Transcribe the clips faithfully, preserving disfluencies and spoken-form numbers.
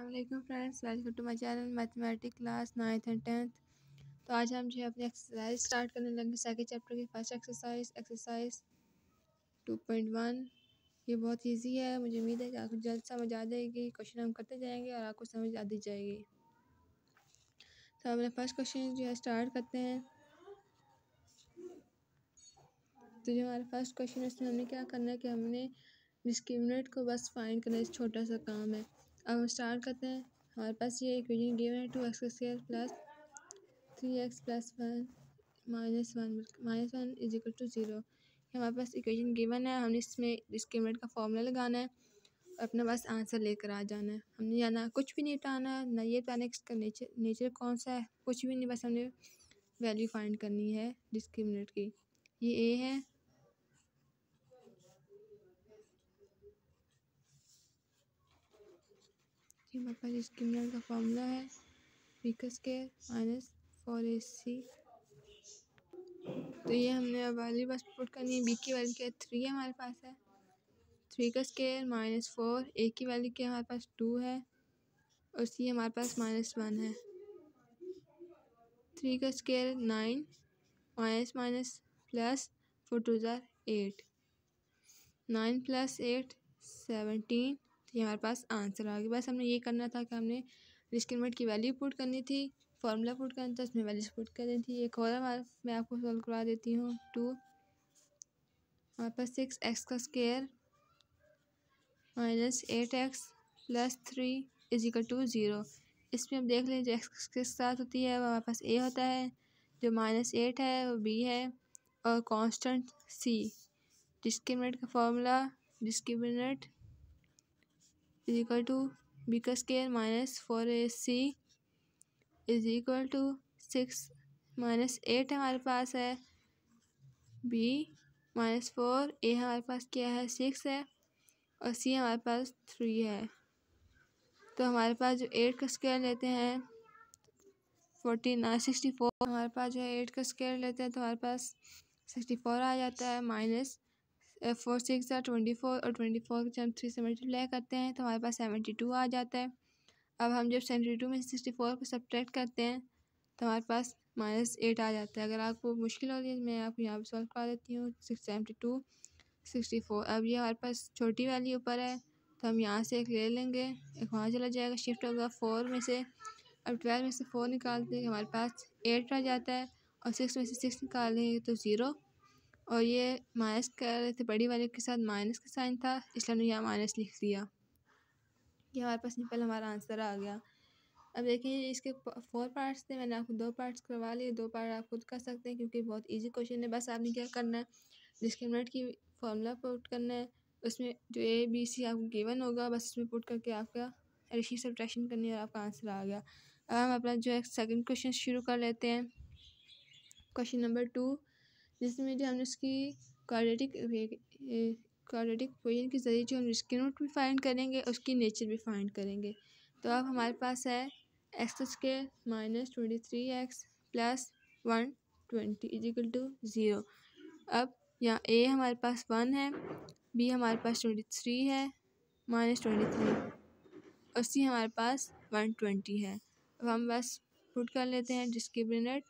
अस्सलाम friends, welcome to my channel mathematics class ninth and tenth. तो आज हम जो है अपनी एक्सरसाइज स्टार्ट करने लगे सेकंड चैप्टर की first exercise exercise two point one. ये बहुत इजी है, मुझे उम्मीद है कि आपको जल्द समझ आ जाएगी। क्वेश्चन हम करते जाएंगे और आपको समझ आती जाएगी। तो अपने फर्स्ट क्वेश्चन जो है स्टार्ट करते हैं। तो जो हमारा फर्स्ट क्वेश्चन है इसमें हमने क्या करना है कि हमने डिस्क्रिमिनेंट को बस फाइंड करना, इस छोटा सा काम है। अब हम स्टार्ट करते हैं। हमारे पास ये इक्वेशन गिवन है two x square plus three x plus one minus one minus one is equal to zero. हमारे पास इक्वेशन गिवन है, हमने इसमें डिस्क्रिमिनेंट का फॉर्मूला लगाना है, अपना बस आंसर लेकर आ जाना है। हमने या ना कुछ भी नहीं बताना, ना ये बताना इसका नेचर नेचर कौन सा है, कुछ भी नहीं, बस हमने वैल्यू फाइंड करनी है डिस्क्रिमिनेंट की। ये ए है, हमारे पास डिस्क्रिमिनेंट का फॉर्मूला है बी का square minus four a c. तो ये हमने वैल्यू बस पुट करनी है। बी की वैल्यू क्या है, थ्री है हमारे पास है। थ्री का स्क्वायर माइनस फोर, ए की वैल्यू क्या हमारे पास टू है और सी हमारे पास माइनस वन है। थ्री का square nine minus minus plus four two ज़ार eight, nine plus eight seventeen. तो ये हमारे पास आंसर आ गया। बस हमने ये करना था कि हमने डिस्क्रिमिनेंट की वैल्यू पुट करनी थी, फार्मूला पुट करना था, उसमें वैल्यूज पुट करनी थी। एक और हमारा मैं आपको सॉल्व करवा देती हूँ। टू हमारे पास सिक्स एक्स का square minus eight x plus three is equal to zero. इसमें हम देख लें जो एक्स के साथ होती है वो हमारे पास ए होता है, जो माइनस एट है वो बी है और कांस्टेंट सी। डिस्क्रिमिनेंट का formula discriminant is equal to b का square minus four a c is equal to six minus eight हमारे पास है, बी माइनस फोर, ए हमारे पास क्या है सिक्स है और सी हमारे पास थ्री है। तो हमारे पास जो एट का स्क्वायर लेते हैं फोर्टी नाइन सिक्सटी फोर, हमारे पास जो है एट का स्क्वायर लेते हैं तो हमारे पास सिक्सटी फोर आ जाता है। माइनस फोर सिक्स है ट्वेंटी फोर और ट्वेंटी फोर को जब हम थ्री से मल्टीप्लाई करते हैं तो हमारे पास सेवेंटी टू आ जाता है। अब हम जब सेवेंटी टू में सिक्सटी फोर को सब्ट्रैक्ट करते हैं तो हमारे पास माइनस एट आ जाता है। अगर आपको मुश्किल हो रही है मैं आपको यहाँ पर सॉल्व करा देती हूँ। Six seventy two sixty four, अब ये हमारे पास छोटी वैल्यू ऊपर है तो हम यहाँ से एक ले लेंगे, एक वहाँ चला जाएगा, शिफ्ट होगा फोर में से। अब ट्वेल्व में से फोर निकालते हैं हमारे पास एट आ जाता है और सिक्स में से सिक्स निकालेंगे तो ज़ीरो। और ये माइनस कर रहे थे, बड़ी वाले के साथ माइनस का साइन था इसलिए हमने यहाँ माइनस लिख दिया। ये हमारे पास सिंपल हमारा आंसर आ गया। अब देखिए इसके फोर पार्ट्स थे, मैंने आपको दो पार्ट्स करवा लिए, दो पार्ट आप खुद कर सकते हैं क्योंकि बहुत इजी क्वेश्चन है। बस आपने क्या करना है डिस्क्रिमिनेंट की फॉर्मूला पुट करना है, उसमें जो ए बी सी आपको गिवन होगा बस उसमें पुट करके आपका एडिशन सब्ट्रैक्शन करनी है और आपका आंसर आ गया। अब हम अपना जो है सेकंड क्वेश्चन शुरू कर लेते हैं। क्वेश्चन नंबर टू, जिसमें जो हमने उसकी क्वाड्रेटिक क्वाड्रेटिक इक्वेशन के ज़रिए जो हम डिस्क्रिमिनेंट भी फाइंड करेंगे उसकी नेचर भी फाइंड करेंगे। तो अब हमारे पास है x square minus twenty three x plus one twenty is equal to zero. अब यहाँ ए हमारे पास वन है, बी हमारे पास ट्वेंटी थ्री है माइनस ट्वेंटी थ्री और सी हमारे पास वन ट्वेंटी है। अब हम बस पुट कर लेते हैं डिस्क्रिमिनेंट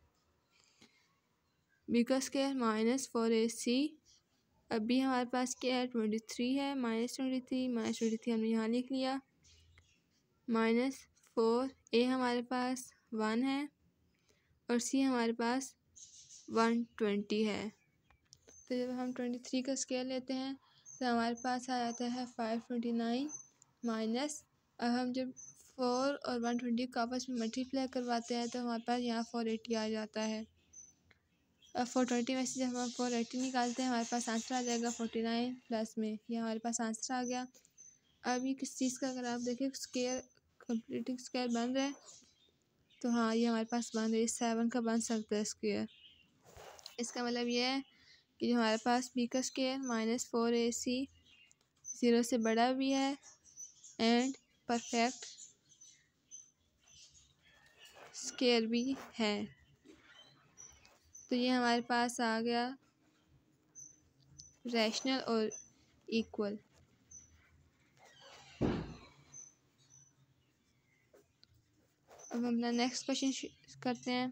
बी का square minus four a c. अब बी हमारे पास क्या है ट्वेंटी थ्री है minus twenty three minus twenty three हमने यहाँ लिख लिया, माइनस फोर, ए हमारे पास वन है और सी हमारे पास वन ट्वेंटी है। तो जब हम ट्वेंटी थ्री का स्क्वायर लेते हैं तो हमारे पास आ जाता है फाइव ट्वेंटी नाइन माइनस, अब हम जब फोर और वन ट्वेंटी को आपस में मल्टीप्लाई करवाते हैं तो हमारे पास यहाँ फोर एटी आ जाता है। अब फोर ट्वेंटी में से जब हम फोर एटी निकालते हैं हमारे पास आंसर आ जाएगा फोर्टी नाइन प्लस में, ये हमारे पास आंसर आ गया। अब ये किस चीज़ का अगर आप देखें स्क्वायर कंप्लीटिंग स्क्वायर बन रहा है तो हाँ ये हमारे पास बन रहा है, सेवन का बन सकता है स्क्वायर। इसका मतलब ये है कि जो हमारे पास बी का square minus four a c zero से बड़ा भी है एंड परफेक्ट स्क्वायर भी है। तो ये हमारे पास आ गया रैशनल और इक्वल। अब हम अपना नेक्स्ट क्वेश्चन करते हैं।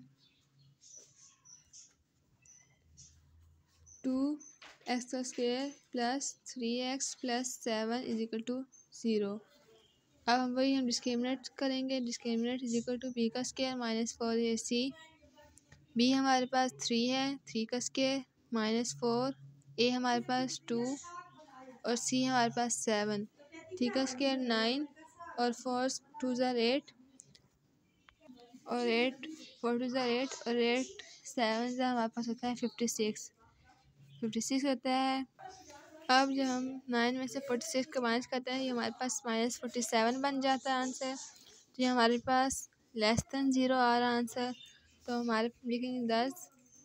टू एक्स का square plus three x plus seven is equal to zero. अब हम वही हम डिस्क्रिमिनेट करेंगे। Discriminate is equal to b का square minus four a c. B हमारे पास थ्री है, थ्री का स्क्वायर माइनस फोर। ए हमारे पास टू और सी हमारे पास सेवन। थ्री का स्क्वायर नाइन और फोर टू ज़ार एट और एट फोर टू ज़ार एट और एट सेवन ज़ार हमारे पास होता है फिफ्टी सिक्स। फिफ्टी सिक्स होता है। अब जब हम नाइन में से फोर्टी सिक्स का माइनस करते हैं ये हमारे पास माइनस फोर्टी सेवन बन जाता है आंसर। तो ये हमारे पास लेस दैन ज़ीरो आ रहा आंसर। तो हमारे लिखेंगे दस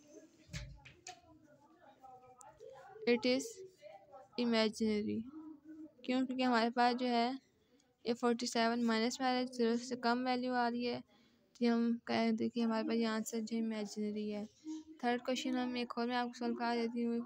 इट इज़ इमेजिनरी। क्यों? क्योंकि हमारे पास जो है ये फोर्टी सेवन माइनस में आ रहा है, जीरो से कम वैल्यू आ रही है। तो हम कह देखिए हमारे पास ये आंसर जो इमेजिनरी है। थर्ड क्वेश्चन हम एक और मैं आपको सॉल्व करा देती हूँ।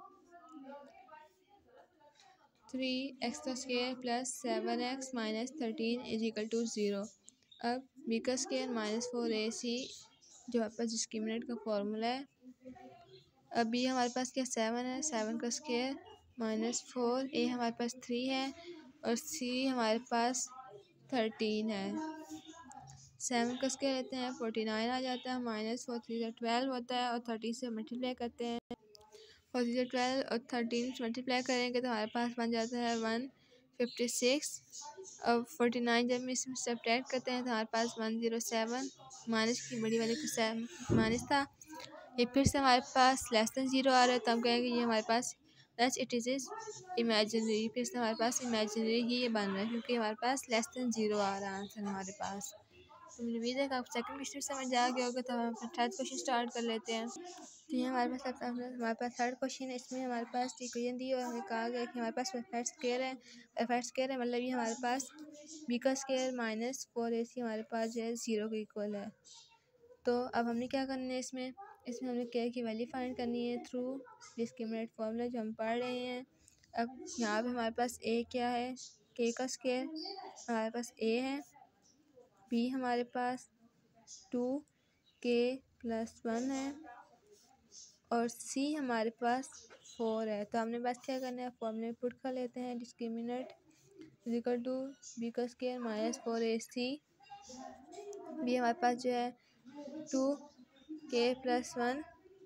थ्री एक्स का square plus seven x minus thirteen is equal to zero. अब बी का square minus four a c जो हमारे पास डिस्क्रिमिनेंट का फॉर्मूला है। अब बी हमारे पास क्या सेवन है, सेवन का स्क्वायर माइनस फोर। ए हमारे पास थ्री है और सी हमारे पास थर्टीन है। सेवन का स्क्वायर लेते हैं फोर्टी नाइन आ जाता है, माइनस फोर थ्री से ट्वेल्व होता है और थर्टी से मल्टीप्लाई करते हैं। फोर्टी से ट्वेल्व और थर्टीन से मल्टीप्लाई करेंगे तो हमारे पास बन जाता है वन फिफ्टी सिक्स। अब फोर्टी नाइन जब हम इसमें सब्ट्रैक्ट करते हैं तो हमारे पास वन ज़ीरो सेवन। माइनस की बड़ी वाले का माइनस था, ये फिर से हमारे पास लेस दैन ज़ीरो आ रहा है। तो हम कहेंगे ये हमारे पास thus it is is imaginary. फिर से हमारे पास इमेजिनरी ही ये बन रहा है क्योंकि हमारे पास लेस दैन ज़ीरो आ रहा है आंसर हमारे पास। तो मुझे उम्मीद है कि आपको सेकंड क्वेश्चन समझ आ गया होगा। तो हम अपना थर्ड क्वेश्चन स्टार्ट कर लेते हैं। तो ये हमारे पास हमारे पास थर्ड क्वेश्चन है। इसमें हमारे पास इक्वेशन दी और हमें कहा गया कि हमारे पास परफेक्ट स्क्वायर है। परफेक्ट स्क्वायर है मतलब ये हमारे पास बी का square minus four a c हमारे पास जो है ज़ीरो के इक्वल है। तो अब हमने क्या करना है इसमें इसमें हमने के की वैल्यू फाइंड करनी है थ्रू डिस्क्रिमिनेट फार्मूला जो हम पढ़ रहे हैं। अब यहाँ पे हमारे पास ए क्या है, के का स्क्वायर हमारे पास ए है। बी हमारे पास टू के प्लस वन है और सी हमारे पास फोर है। तो हमने बस क्या करना है फॉर्मूले पुट कर लेते हैं। Discriminate is equal to b का square minus four a c. B हमारे पास जो है टू के प्लस वन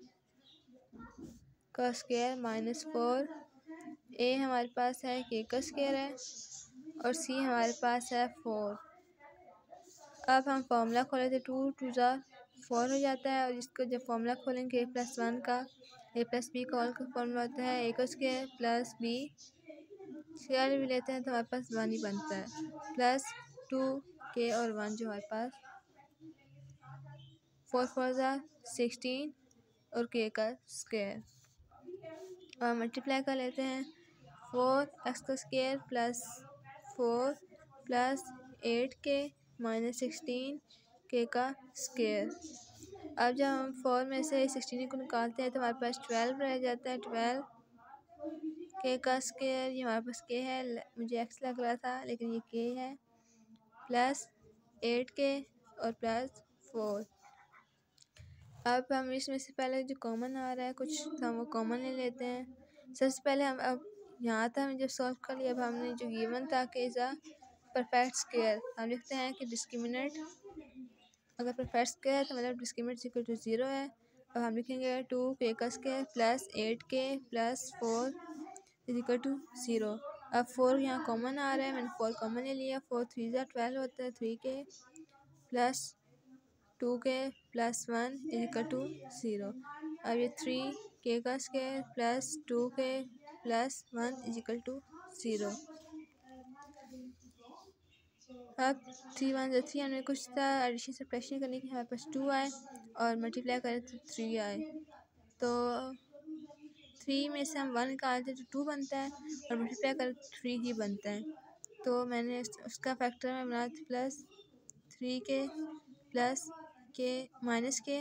का स्क्वायर माइनस फोर। ए हमारे पास है के का स्क्वायर है और सी हमारे पास है फोर। अब हम फॉर्मूला खोले थे टू टू ज़ा फोर हो जाता है और इसको जब फॉर्मूला खोलेंगे ए प्लस वन का ए प्लस बी का ऑल का फॉर्मूला होता है ए का स्क्वायर प्लस बी स्क्वायर भी लेते हैं तो हमारे पास वन ही बनता है प्लस टू के और वन जो हमारे पास फोर फोर ज़ा सिक्सटीन और के का स्क्वायर और मल्टीप्लाई कर लेते हैं। फोर एक्स का square plus four plus eight k minus sixteen k का स्क्वायर। अब जब हम फोर में से सिक्सटीन को निकालते हैं तो हमारे पास ट्वेल्व रह जाता है। ट्वेल्व के का स्क्वायर ये हमारे पास के है, मुझे एक्स लग रहा था लेकिन ये के है, प्लस एट के और प्लस फोर। अब हम इसमें से पहले जो कॉमन आ रहा है कुछ तो हम वो कॉमन ले लेते हैं। सबसे पहले हम अब यहाँ था हमने जब सॉल्व कर लिया। अब हमने जो गिवन था कि इज़ अ परफेक्ट स्क्वायर हम लिखते हैं कि डिस्क्रिमिनेट अगर परफेक्ट स्क्वायर है तो मतलब डिस्क्रिमिनेट इक्वल टू ज़ीरो है। अब हम लिखेंगे टू के का square plus eight k plus four is equal to zero. अब फोर यहाँ कॉमन आ रहा है, मैंने फोर कॉमन ले लिया। फोर थ्री ज़ा ट्वेल्व होता है, three k plus two k plus one is equal to zero. अब ये थ्री के का square plus two k plus one is equal to zero. अब थ्री वन जो थ्री हमें कुछ था एडिशन सब्ट्रैक्शन करने की, हमारे पास टू आए और मल्टीप्लाई करें तो थ्री आए। तो थ्री में से हम वन निकालते हैं तो टू बनता है और मल्टीप्लाई करें तो थ्री ही बनता है। तो मैंने उसका फैक्टर में बना plus three k plus k minus k.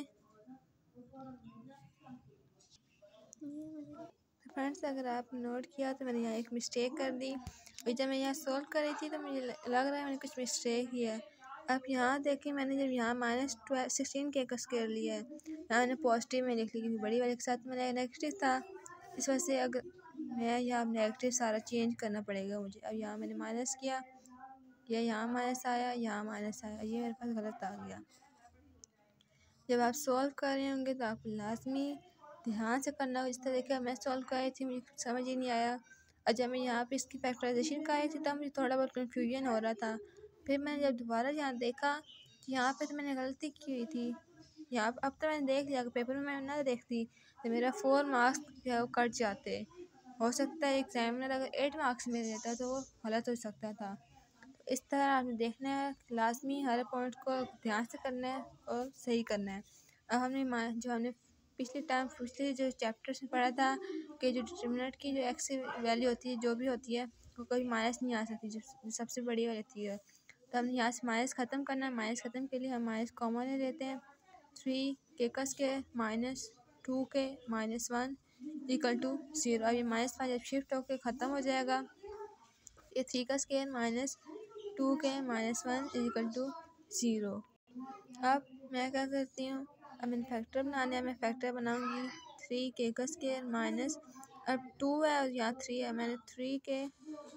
Friends अगर आप नोट किया तो मैंने यहाँ एक मिस्टेक कर दी और जब मैं यहाँ सॉल्व कर रही थी तो मुझे लग रहा है मैंने कुछ मिस्टेक किया है। अब यहाँ देखिए मैंने जब यहाँ माइनस ट्वेल्व सिक्सटीन के का स्क्वायर लिया है, यहाँ मैंने पॉजिटिव में लिख लिया क्योंकि बड़ी वाले के साथ मैंने नेगेटिव था, इस वजह से अगर मैं यहाँ नेगेटिव सारा चेंज करना पड़ेगा मुझे। अब यहाँ मैंने माइनस किया, या यहाँ माइनस आया, यहाँ माइनस आया, ये मेरे पास गलत आ गया। जब आप सॉल्व कर रहे होंगे तो आपको लाजमी ध्यान से करना हो। जिस तरीके मैं सॉल्व कर रही थी मुझे समझ ही नहीं आया, और जब मैं यहाँ पे इसकी फैक्टराइजेशन कर रही थी तब मुझे थोड़ा बहुत कन्फ्यूजन हो रहा था। फिर मैंने जब दोबारा यहाँ देखा कि यहाँ पे तो मैंने गलती की हुई थी, यहाँ अब तो मैंने देख लिया कि पेपर में मैं ना देखती तो मेरा फोर मार्क्स जो है वो कट जाते। हो सकता है एग्जामिनर अगर एट मार्क्स में देता तो वो गलत हो सकता था। तो इस तरह आपने देखना है, लाजमी हर पॉइंट को ध्यान से करना है और सही करना है। अब हमने जो हमने पिछले टाइम पिछले जो चैप्टर्स में पढ़ा था कि जो डिटरमिनेंट की जो एक्स वैल्यू होती है जो भी होती है वो कभी माइनस नहीं आ सकती, जो सबसे बड़ी वाली होती है। तो हमने यहाँ से माइनस ख़त्म करना है। माइनस ख़त्म के लिए हम माइनस कॉमन ले लेते हैं। थ्री के का square minus two k minus one equal to zero. अब ये माइनस फाइव जब शिफ्ट होकर ख़त्म हो जाएगा, ये थ्री का square minus two k minus one equal to zero. अब मैं क्या करती हूँ, अब मैंने फैक्टर बनाने मैं फैक्टर बनाऊँगी थ्री के का स्क्वायर माइनस, अब टू है और यहाँ थ्री है, मैंने three k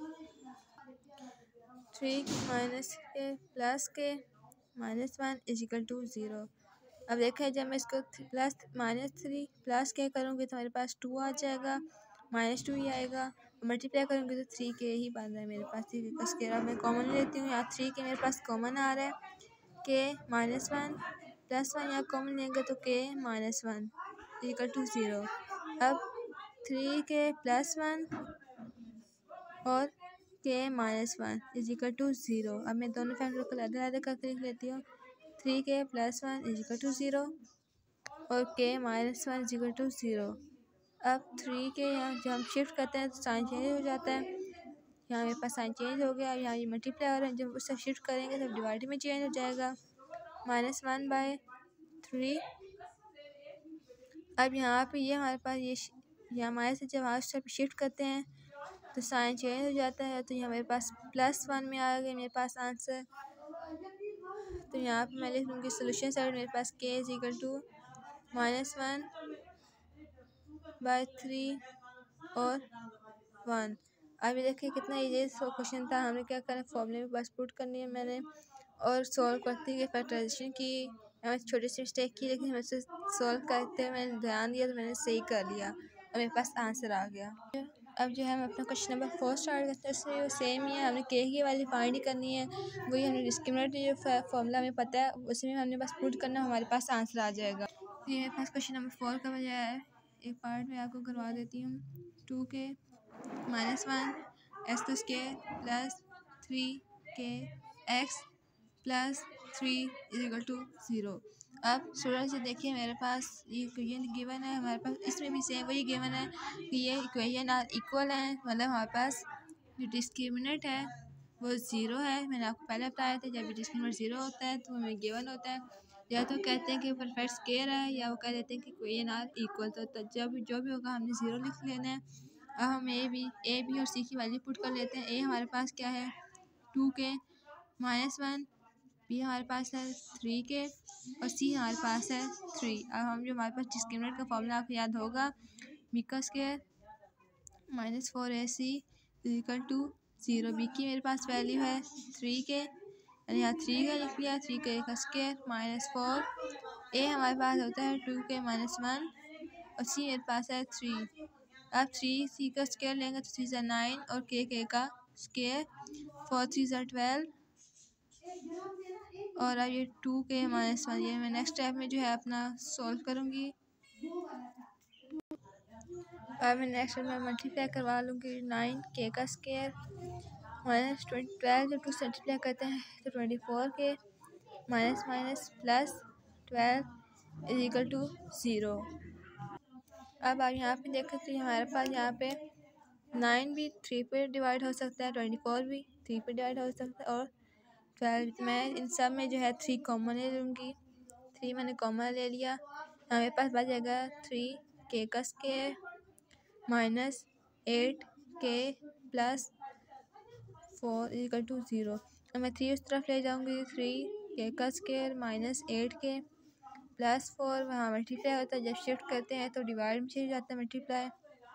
three minus k plus k minus one is equal to zero. अब देखें जब मैं इसको प्लस माइनस थ्री प्लस के करूँगी तो मेरे पास टू आ जाएगा, माइनस टू ही आएगा। मल्टीप्लाई करूँगी तो थ्री के ही बन रहा है मेरे पास। थ्री के स्क्वायर अब मैं कॉमन लेती हूँ, यहाँ थ्री के मेरे पास कॉमन आ रहा है, k minus one plus one यहाँ कॉमन लेंगे तो k minus one is equal to zero. अब थ्री के प्लस वन और k minus one is equal to zero. अब मैं दोनों फैक्टर को अलग अलग करके लिख लेती हूँ, three k plus one is equal to zero और k minus one is equal to zero. अब थ्री के यहाँ जब हम शिफ्ट करते हैं तो साइन चेंज हो जाता है, यहाँ मेरे पास साइन चेंज हो गया। यहाँ ये मल्टीप्लाई हो रहा है, जब उससे शिफ्ट करेंगे तब डिवाइड में चेंज हो जाएगा, माइनस वन बाय थ्री। अब यहाँ पे ये हमारे पास ये यहाँ माइनस से जब आज से शिफ्ट करते हैं तो साइन चेंज हो जाता है, तो यहाँ मेरे पास प्लस वन में आ गया मेरे पास आंसर। तो यहाँ पे मैं लिख लूँगी सोल्यूशन साइड मेरे पास k is equal to minus one by three और वन। अभी देखिए कितना इजी क्वेश्चन था, हमने क्या करना फॉर्मूले में बस पुट करनी है मैंने और सॉल्व करते हुए फैक्टराइजेशन की। मैंने छोटी सी मिस्टेक की लेकिन मुझसे सॉल्व करते हुए मैंने ध्यान दिया तो मैंने सही कर लिया और मेरे पास आंसर आ गया। अब जो है हम अपना क्वेश्चन नंबर फोर स्टार्ट करते हैं, उसमें वो सेम ही है, हमने के की वाली फाइंड ही करनी है। वही हमने डिस्क्रिमिनेंट जो फॉर्मूला हमें पता है उसमें हमने बस पुट करना, हमारे पास आंसर आ जाएगा। ये मेरे पास क्वेश्चन नंबर फोर का बजाय है, एक पार्ट में आपको करवा देती हूँ। Two k minus one x का square plus three k x plus three is equal to zero. अब स्टूडेंट से देखिए मेरे पास ये इक्वेशन गिवन है, हमारे पास इसमें भी सेम वही गिवन है कि ये इक्वेशन आर इक्वल है, मतलब हमारे पास जो डिस्क्रिमिनेंट है वो ज़ीरो है। मैंने आपको पहले बताया था जब डिस्क्रिमिनेंट ज़ीरो होता है तो हमें गिवन होता है, या तो कहते हैं कि परफेक्ट स्क्वायर है या वो कह देते हैं कि इक्वेशन आर इक्वल। तो जब जो भी होगा हमने ज़ीरो लिख लेना है। अब हम ए बी ए बी और सी की वैल्यू पुट कर लेते हैं। ए हमारे पास क्या है two k minus one, B हमारे पास है थ्री के और सी हमारे पास है थ्री। अब हम जो हमारे पास डिस्क्रिमिनेंट का फॉर्मूला आपको याद होगा, बी का square minus four a c equal to zero. B की मेरे पास वैल्यू है थ्री के, यहाँ थ्री का लिख लिया, थ्री के का स्क्वायर माइनस फोर। ए हमारे पास होता है टू के माइनस वन और सी मेरे पास है थ्री। अब थ्री सी का स्क्वायर लेंगे तो थ्री ज़ा नाइन और के के का स्क्वायर फोर थ्री ज़ा ट्वेल्व और अब ये टू के माइनस वन। ये मैं नेक्स्ट स्टेप में जो है अपना सॉल्व करूँगी। अब मैं नेक्स्ट में मल्टीप्लाई करवा लूँगी, नाइन के का स्क्वायर माइनस ट्वेंटी ट्वेल्व जब टू से मल्टीप्लाई करते हैं तो twenty four k minus minus plus twelve is equal to zero. अब आप यहाँ पे देख सकते हैं हमारे पास यहाँ पे नाइन भी थ्री पे डिवाइड हो सकता है, ट्वेंटी फोर भी थ्री पे डिवाइड हो सकता है और ट्वेल्व। मैं इन सब में जो है थ्री कॉमन ले लूँगी, थ्री मैंने कॉमन ले लिया। हमारे पास बच जाएगा थ्री के का square minus eight k plus four equal to zero. अब मैं थ्री उस तरफ ले जाऊँगी, थ्री के का square minus eight k plus four वहाँ मल्टीप्लाई होता है, जब शिफ्ट करते हैं तो डिवाइड में चले जाता है मल्टीप्लाई,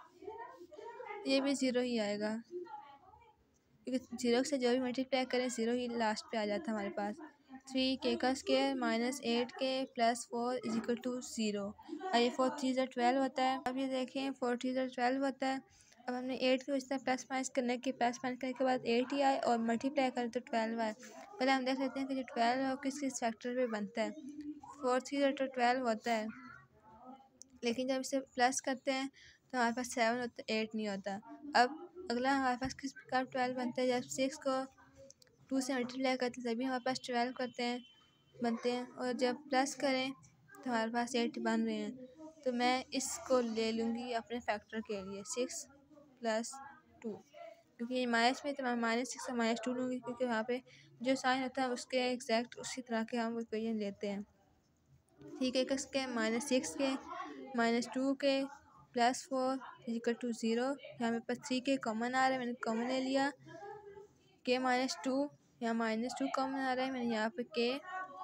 ये भी ज़ीरो ही आएगा क्योंकि ज़ीरो से जो भी मल्टीप्लाई करें ज़ीरो ही लास्ट पे आ जाता है हमारे पास। थ्री के का square minus eight k plus four is equal to zero. और ये फोर थ्री ज़र ट्वेल्व होता है। अब ये देखें फोर थ्री ज़र ट्वेल्व होता है। अब हमने एट के वजह प्लस माइनस करने के प्लस माइनस करने के बाद एट ही आए और मल्टीप्लाई करें तो ट्वेल्व आए। पहले हम देख लेते हैं कि जो ट्वेल्व है किस किस फैक्टर पे बनता है। फोर थ्री ज़र तो ट्वेल्व होता है, लेकिन जब इसे प्लस करते हैं तो हमारे पास सेवन होता है, एट नहीं होता। अब अगला हमारे पास किस प्रकार ट्वेल्व बनता है, जब सिक्स को टू से मल्टीप्लाई करते हैं तभी हमारे पास ट्वेल्व करते हैं बनते हैं, और जब प्लस करें तो हमारे पास एट बन रहे हैं। तो मैं इसको ले लूँगी अपने फैक्टर के लिए सिक्स प्लस टू, क्योंकि ये माइनस में तो मैं माइनस सिक्स और माइनस टू लूँगी, क्योंकि वहाँ पे जो साइन होता है उसके एग्जैक्ट उसी तरह के हम इक्वेशन लेते हैं। ठीक है, किसके minus six k minus two k plus four equal to zero. यहाँ मेरे पास थ्री के कॉमन आ रहा है, मैंने कॉमन ले लिया। के माइनस टू, यहाँ माइनस टू कॉमन आ रहा है, मैंने यहाँ पे k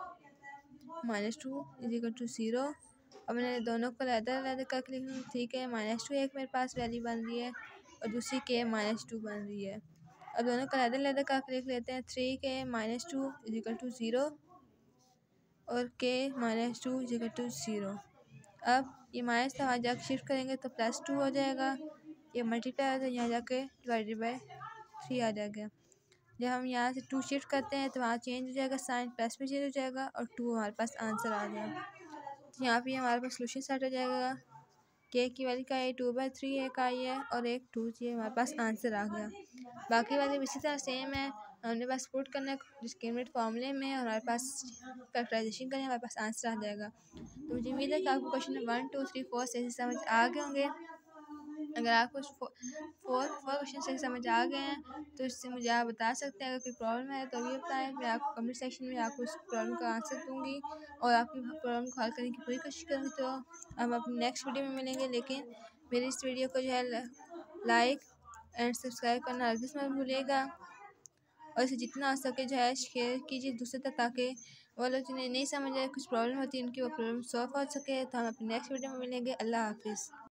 minus two is equal to zero. अब मैंने दोनों को अलग अलग करके लिख लूँ। ठीक है, माइनस टू एक मेरे पास वैल्यू बन रही है और दूसरी के माइनस टू बन रही है। अब दोनों को अलग अलग करके लिख लेते हैं। Three k minus two is equal to zero और k minus two is equal to zero. अब ये माइनस था, वहाँ जाकर शिफ्ट करेंगे तो प्लस टू हो जाएगा। ये मल्टीप्लाई हो जाए, यहाँ जाके डिवाइडेड बाई थ्री आ जाएगा। जब हम यहाँ से टू शिफ्ट करते हैं तो वहाँ चेंज हो जाएगा, साइन प्लस में चेंज हो जाएगा और टू हमारे पास आंसर आ गया। तो यहाँ पे हमारे पास सोल्यूशन सेट हो जाएगा। के की वैल्यू का है टू बाई थ्री एक आई है और एक टू जी हमारे पास आंसर आ गया। बाकी वाले इसी तरह सेम है, हमने बस पुट करना है डिस्क्रिमिनेंट फार्मूले में और हमारे पास फैक्टराइजेशन करें, हमारे पास आंसर आ जाएगा। तो मुझे उम्मीद है कि आपको question one two three four से समझ आ गए होंगे। अगर आपको फोर फोर क्वेश्चन से समझ आ गए हैं तो इससे मुझे आप बता सकते हैं। अगर कोई प्रॉब्लम है तो भी बताएं, मैं आपको कमेंट सेक्शन में आपको उस प्रॉब्लम का आंसर दूंगी और आपकी प्रॉब्लम को हल करने की पूरी कोशिश करूँगी। तो हम अपनी नेक्स्ट वीडियो में मिलेंगे, लेकिन मेरी इस वीडियो को जो है लाइक एंड सब्सक्राइब करना हरगिज़ मत भूलिएगा और इसे जितना हो सके जो है शेयर कीजिए दूसरे तक, ताकि वो लोग जिन्हें नहीं समझ आए कुछ प्रॉब्लम होती है उनकी वो प्रॉब्लम सॉल्व हो सके। तो हम अपनी नेक्स्ट वीडियो में मिलेंगे। अल्लाह हाफिज़।